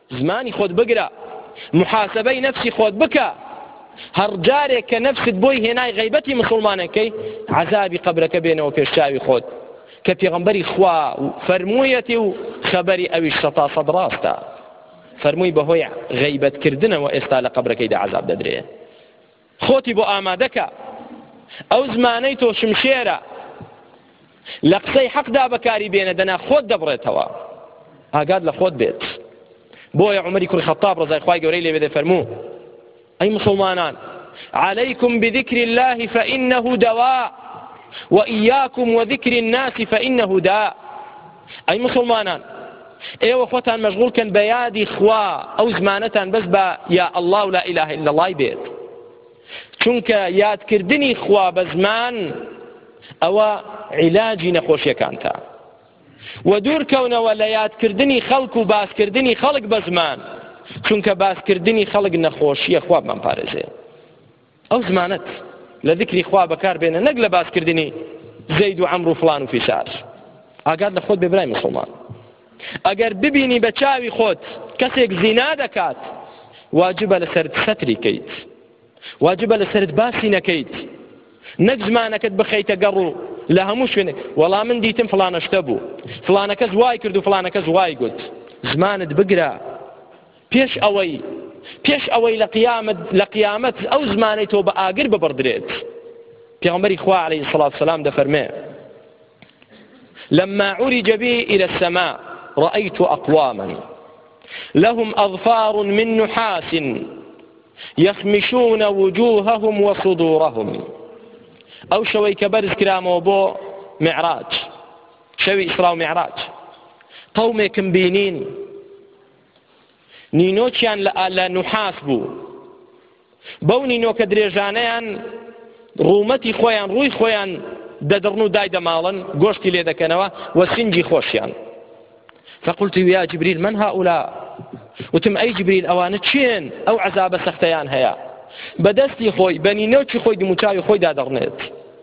زمانی خۆت بگرە، محاسبەی نەفسی خۆت بکە. هەر جارێک کە نەفست بۆی هێنای غیبەتی مسلمانەکەی عەزابی قەبرەکە بێنەوە پێشچاوی خۆت کە پێغەمبەری خوا فەرموویەتی و خەبەری ئەویش سەتا سەد ڕاستە. فەرمووی بەهۆی غیبەتکردنەوە ئێستا لە قەبرەکەیدا عەزاب دەدرێت. خۆتی بۆ ئامادەکە، ئەو زمانەی تۆ شمشێرە لە قسەی حەقدا بەکاری بێنە دەنا خۆت دەبڕێتەوە. ئاگاد لە خۆت بێت. بۆیە عومەری کوڕی خەتاب ڕەزای خوای گەورەی لێ بێ دەفەرموو ئەی مسلمانان عليكم بذكر الله فإنه دواء وإياكم وذكر الناس فإنه داء. أي مسلمانان ئێوە خۆتان مەشغوڵکەن بە یادی خوا، ئەو زمانەتان بەس بە یا الله و لا إله إلا الله بێت، چونکە یادکردنی خوا بە زمان ئەوە عیلاجی نەخۆشیەکانتە، و دوورکەونەوە لە یادکردنی خەڵک و باسکردنی خەڵک بە زمان، چونکە باسکردنی خەڵک نەخۆشیە خوا بمپارێزێ. ئەو زمانەت لە ذکری خوا بەکار بێنە، نەک لە باسکردنی زەید و عەمر و فڵان و فیسار. ئاگاد لە خۆت بێ برای مسلمان. ئەگەر ببینی بە چاوی خۆت کەسێک زینا دەکات، واجبە لەسەرت سەتری کەیت، واجبە لەسەرت باسی نەکەیت، نەک زمانەکەت بخەیتە گەڕ و لە هەموو شوێنێک وەڵا من دیتم فڵانە شتە بوو، فڵانە کەس وای کرد و فڵانە کەس وای گوت. زمانت بگرە پێش ئەوەی لە قیامەت ئەو زمانەی تۆ بە ئاگر ببڕدرێت. پێغەمبەری خوا عەلەیهی السەڵاتو وەسەلام دەفەرمێ لما عرج به إلى السماء رأيت أقواما لهم أظفار من نحاس يخمشون وجوههم وصدورهم. أو شوي كبرز كرام وبو معراج، شوي إسراء ومعراج، قومي كمبينين نینۆچیان لە نوحاس بوو، بەو نینۆکە درێژانەیان ڕوومەتی خۆیان ڕووی خۆیان دەدڕن و دای دەماڵن، گۆشتی لێ دەکەنەوە و سنجی خۆشیان. فقلت يا جبريل من هؤلاء؟ وتم أي جبريل أوانە چێن ئەو عەزابە سەختەیان هەیە، بەدەستی خۆی بە نینۆکی خۆی دموچاوی خۆی دادەڕنێت.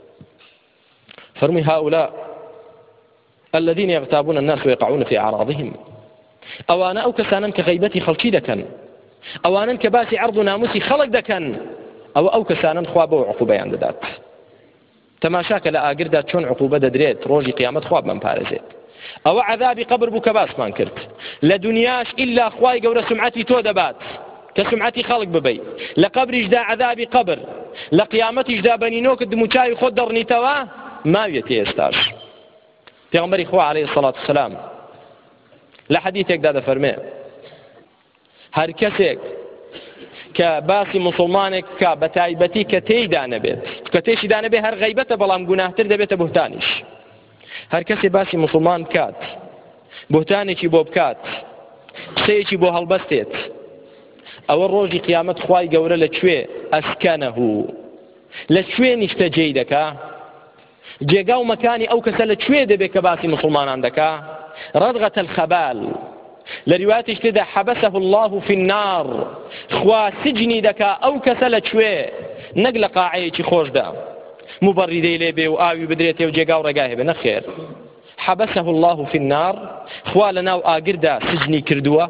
فرمي هؤلاء الذين يغتابون الناس ويقعون في أعراضهم. ئەوانە ئەو کەسانن کە غەیبەتی خەڵکی دەکەن، ئەوانن کە باسی عەرض و ناموسی خەڵک دەکەن، ئەو کەسانن خوا بۆ عقوبەیان دەدات. تەماشاکە لە ئاگردا چۆن عقوبە دەدرێت، ڕۆژی قیامەت خوا بمپارێزێت. ئەوە عەذابی قەبر بوو کە باسمان کرد. لە دونیاش ئیلا خوای گەورە سمعەتی تۆ دەبات کە سمعەتی خەڵک ببەی، لە قەبریشدا عەذابی قەبر، لە قیامەتیشدا بە نینۆکت دموچاوی خۆت دەڕنیتەوە ماویەتی ئێستاش. پێغەمبەری خوا عەلەیهی السەڵاتو وەسەلام لە حەدیثێکدا دەفەرمێ هەر کەسێک کە باسی مسلمانێک کە بە تایبەتی کە تێیدا نەبێت، کە تێشیدا نەبێت هەر غەیبەتە بەڵام گوناهتر دەبێتە بوهتانیش. هەر کەسێ باسی مسلمان بکات، بوهتانێکی بۆ بکات، قسەیەکی بۆ هەڵبەستێت، ئەوە ڕۆژی قیامەت خوای گەورە لەکوێ ئەسکەنەهو، لە کوێنی شتە جێی دەکا، جێگا و مەکانی ئەو کەسە لەکوێ دەبێت کە باسی مسلمانان دەکا؟ ردغة الخبال. لرواية اشتدى حبسه الله في النار، خوا سجني دكا أو كسل شوي نقل قاعية خوش دا مبردي لبي وآوي بدريتي وجيقا ورقاه بنخير. حبسه الله في النار، خوا لنا وآقردا سجني كردوه.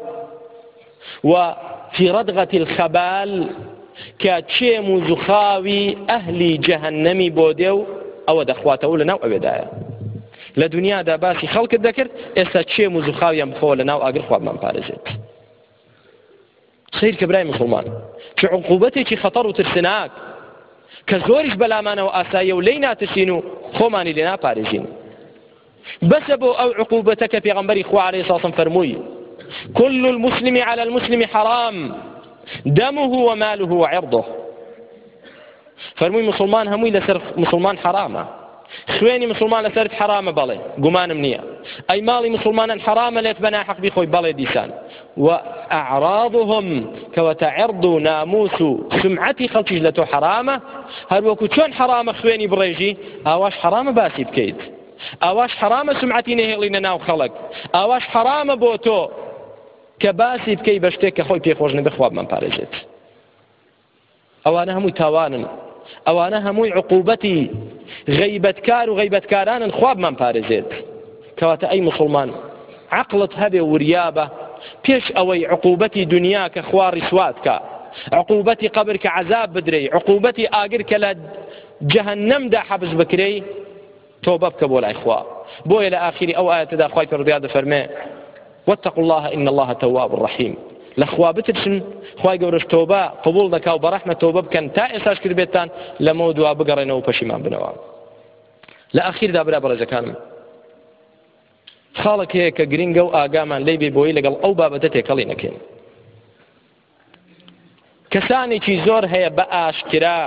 وفي ردغة الخبال كاتشي مزخاوي أهلي جهنمي بوديو أو دخواته لنا وأبدايا. لە دنیادا باسی خەڵکت دەکرد، ئێستا چێم و زوخاویان بخۆوە لە ناو ئاگر خوا بمپارێزێت. سیر کە برای مسلمان چ عقوبەتێکی خەتەر و ترسناک کە زۆریش بەلامانەوە ئاساییە و لێی ناترسین و خۆمانی لێ ناپارێزین. بەسە بۆ ئەو عقوبەتە کە پێغەمبەری خوا عەلەیهی السەڵاتو وەسەلام فەرمووی كل المسلم على المسلم حرام دمه وماله وعرضه. فەرمووی مسلمان هەمووی لەسەر مسلمان حرامە، خوێنی مسلمان لەسەرت حرامە بەڵێ گومانم نییە، ئەی ماڵی مسلمانان حرامە لێت بە ناحەق بیخۆی بەڵێ دیسان، و ئەعراضهم کەواتە عێرض و ناموس و سمعەتی خەڵکیش لە تۆ حرامە، هەروەکو چۆن حرامە خوێنی بڕێژی ئاواش حرامە باسی بکەیت، ئاواش حرامە سمعەتی نەهێڵینە ناو خەڵک، ئاواش حرامە بۆ تۆ کە باسی بکەی بە شتێک کە خۆی پێخۆش نەبێ خوا بمپارێزێت. ئەوانە هەمووی تاوانن، ئەوانە هەمووی عقوبەتی غەیبەتکار و غەیبەتکارانن، خوا بمپارێزێت. کەواتە ئەی مسلمان عەقڵت هەبێ وریابە پێش ئەوەی عقوبەتی دنیا کە خوا ڕیسوات کە، عقوبەتی قبر کە عەذاب بدرێ، عقوبەتی ئاگر کە لە جەهەنەمدا حەبس بکرێ، تۆبە بکە بۆ لای خوا. بۆیە لە ئاخری ئەو ئاەتەدا خوای پەروەردگار دەفەرمێ واتقوا الله إن الله تواب رحيم. لخوا بترسن خوای گەورەش تۆبە قبول دەکا و بەڕەحمە تۆبە بکەن تا ئێستاش کردبێتتان لەمەوە دوا بگەڕێنەوە و پەشیمان بنەوە. لە ئاخیردا برا بەڕێزەکانم خاڵێک هەیە کە گرنگە و ئاگامان لێی بێ بۆی لەگەڵ ئەو بابەتە تێکەڵی نەکەین. کەسانێکی زۆر هەیە بە ئاشکرا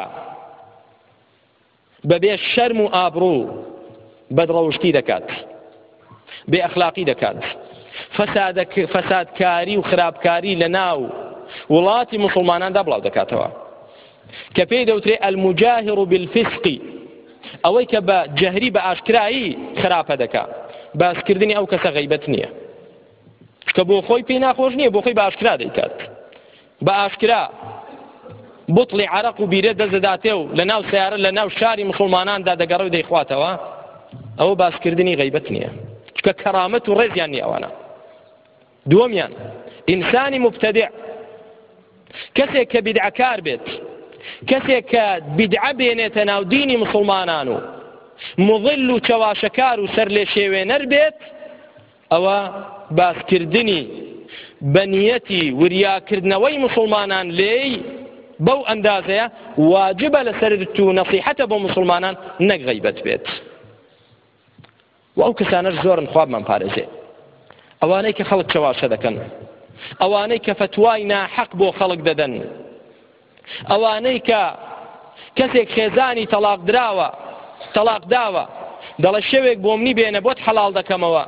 بەبێ شەرم و ئابڕوو بەدڕەوشتی دەکات، بێ ئەخلاقی دەکات، فەسادکاری و خراپکاری لە ناو وڵاتی موسڵماناندا بڵاو دەکاتەوە کە پێی دەوترێ المجاهر بالفسق، ئەوەی کە بە جەهری بە ئاشکرایی خراپە دەکات. باسکردنی ئەو کەسە غیبەت نییە، کە بۆ خۆی پێی ناخۆش نییە، بۆ خۆی بە ئاشکرا دەیکات. بە ئاشکرا بوتڵی عەرەق و بیرە دەزداتێ و لە ناو سیارە لە ناو شاری موسڵماناندا دەگەڕێ و دەیخواتەوە، ئەوە باسکردنی غیبەت نییە، چکە کەرامەت و ڕێزیان نییە ئەوانە. دووەمیان ئینسانی مبتەدع، کەسێک کە بیدعەکار بێت، کەسێک کە بیدعە بێنێتە ناو دینی موسڵمانان و مضل و چەواشەکار و سەر لێ شێوێنەر بێت، ئەوە باسکردنی بەنیەتی وریاکردنەوەی موسڵمانان لێی بەو ئەندازەیە واجبە لەسەرت و نەسیحەتە بۆ موسڵمانان نەک غیبەت بێت. و ئەو کەسانەش زۆرن خوابمان پارێزێ، ئەوانەی کە خەڵک چەواشە دەکەن، ئەوانەی کە فتوای ناحەق بۆ خەڵک دەدەن، ئەوانەی کە کەسێک خێزانی تەلاق داوە دەڵێ شەوێک بۆ منی بێنە بۆت حەڵال دەکەمەوە،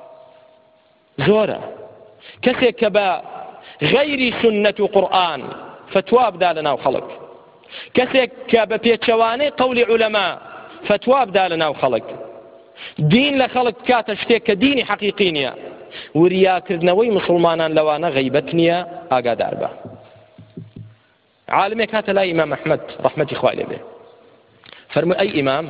زۆرە. کەسێک کە بە غەیری سنەت و قورئان فتوا بدا لە ناو خەڵک، کەسێک کە بە پێچەوانەی قەولی عولەما فتوا بدا لە ناو خەڵک، دین لە خەڵک بکاتە شتێک کە دینی حەقیقی نییە، وریاکردنەوەی موسڵمانان لەوانە غیبەت نییە، ئاگادار بە. عالمێک هاتە لای ئیمام ئەحمەد ڕەحمەتی خوای لێ بێ، فەرمووی ئەی ئیمام،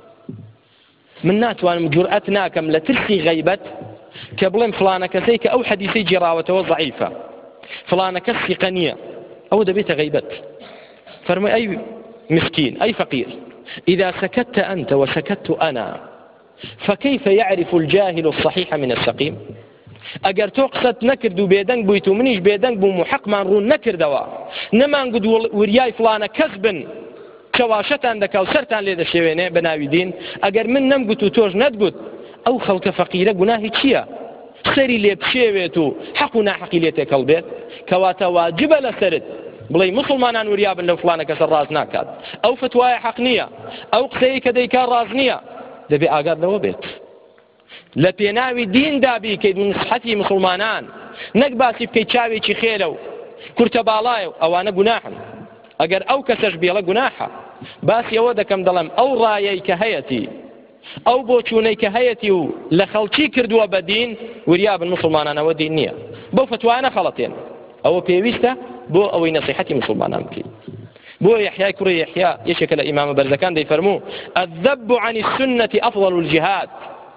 من ناتوانم جورئەت ناکەم لە ترسی غیبەت کە بڵێم فلانە کەسەی کە ئەو حەدیثەی جێراوەتەوە ضعیفە، فلانە کەس ثقە نییە، ئەوە دەبێتە غیبەت. فەرمووی ئەی مسكين أي فقير، إذا سكت أنت وسكت أنا فكيف يعرف الجاهل الصحيح من السقيم؟ ئەگەر تۆ قسەت نەکرد و بێدەنگ بوویت و منیش بێدەنگ بووم و حەقمان ڕوون نەکردەوە، نەمانگوت وریای فلانە کەس بن چەواشەتان دەکا و سەرتان لێ دەشێوێنێ بە ناوی دین، ئەگەر من نەمگوت و تۆش نەتگوت، ئەو خەڵکە فەقیرە گوناهی چییە؟ سەری لێ بشێوێت و حەق و ناحەقی لێ تێکەڵ بێت، کەواتە واجبە لەسەرت بڵێ مسلمانان وریابن لەو فلانە کەسە ڕاز ناکات، ئەو فتوایە حەق نییە، ئەو قسەی کە دەیکا ڕاز نییە، دەبێ ئاگاد لەوە بێت. لە پێناوی دیندا بیکەیت نسحەتی مسلمانان، نەک باسی بکەیت چاوێکی خێرە و کورتە باڵایە و ئەوانە گوناحن، ئەگەر ئەو کەسەش بێڵە گوناحە. باسی ئەوە دەکەم دەڵێم ئەو ڕایەی کە هەیەتی، ئەو بۆچوونەی کە هەیەتی و لە خەڵکی کردووە بە دین، وریابن مسلمانانەوە دین نییە، بەو فتوایە خەڵەتێن، ئەوە پێویستە بۆ ئەوەی نەسیحەتی مسلمانان بکەیت. بۆ یحیای کوڕی یحیا یەکێکە لە ئیمامە بەرزەکان دەیفەرموو الذب عن السنة أفضل الجهاد،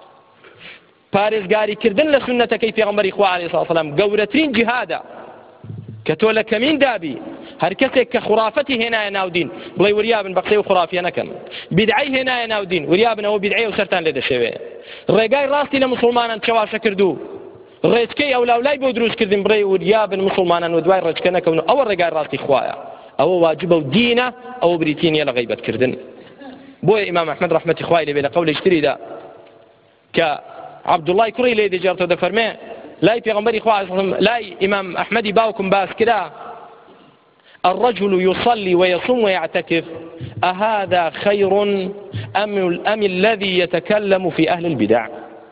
پارێزگاریکردن لە سنەتەکەی پێغەمبەری خوا عەلەیهی سەڵاتو وسەلام گەورەترین جیهادە، کە تۆ لە کەمین دابی هەر کەسێک کە خوڕافەتی هێنایە ناو دین بڵێ وریابن بە قسەی و خوڕافیە نەکەن، بیدعەی هێنایە ناو دین وریابن ئەوە بیدعەیە و سەرتان لێ دەشێوێ، ڕێگای ڕاستی لە مسلمانان چەواشە کردو، ڕێچکەی ئەولاولای بۆ دروستکردن بڕێ وریابن مسلمانان و دوای ڕێچکە نەکەون، ئەوە ڕێگای ڕاستی خوایە، ئەوە واجبە و دینە، ئەوە بریتی نییە لە غیبەتکردن. بۆیە ئیمام ئەحمەد ڕەحمەتی خوای لێ بێ لە قەولێکی تریدا کە عەبدوڵڵای کوڕی لێ دەجێڕێتەوە دەفەرمێ لای پێغەمبەری خوا لای ئیمام ئەحمەدی باوکم باس کرا الرجل يصلي ويصوم ويعتكف أهذا خير أم الذي يتكلم في أهل البدع؟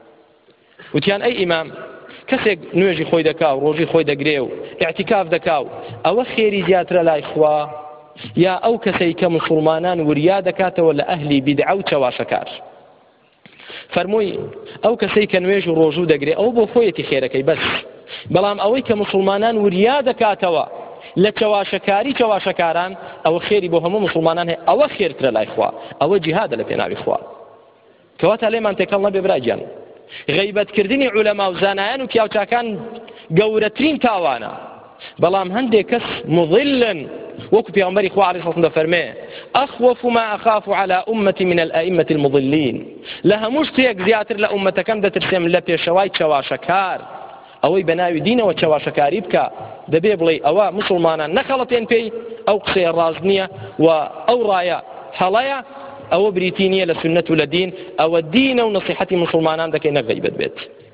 وتيان أي إمام کەسێک نوێژی خۆی دەکا و ڕۆژی خۆی دەگرێ و اعتیکاف دەکا و ئەوە خێری زیاترە لای خوا یا ئەو کەسەی کە مسلمانان وریا دەکاتەوە لە ئەهلی بیدعە و چەواشەکار؟ فەرمووی ئەو کەسەی کە نوێژ و ڕۆژوو دەگرێ ئەو بۆ خۆیەتی خێرەکەی بەس، بەڵام ئەوەی کە مسلمانان وریا دەکاتەوە لە چەواشەکاران ئەوە خێری بۆ هەموو مسلمانان هەیە، ئەوە خێرترە لای خوا، ئەوە جیهادە لە پێناوی خوا. کەواتە لێمان تێکەڵ نەبێ براگیان، غیبەتکردنی عولەما و زانایان و پیاوچاکان گەورەترین تاوانە. بەڵام هەندێک کەس مضلن وەکو پێغەمبەری خوا عەلەیهی سەڵام دەفەرمێ ئەخوف ما أخاف على أمتي من الأئمة المضلين لە هەموو شتێک زیاتر لە ئومەتەکەم دەترسێم لە پێشەوای چاواشەکار ئەوەی بەناوی دینەوە چاواشەکاری بکە دەبێ بڵێ ئەوە مسلمانان نەخەڵەتێن پێی ئەو قسەیە ڕاز نییە و ئەو ڕایە هەڵەیە ئەوە بریتی نییە لە سنەت و لە دین ئەوە دینە و نەسیحەتی مسلمانان دەکەی نەغەیبەت بێت.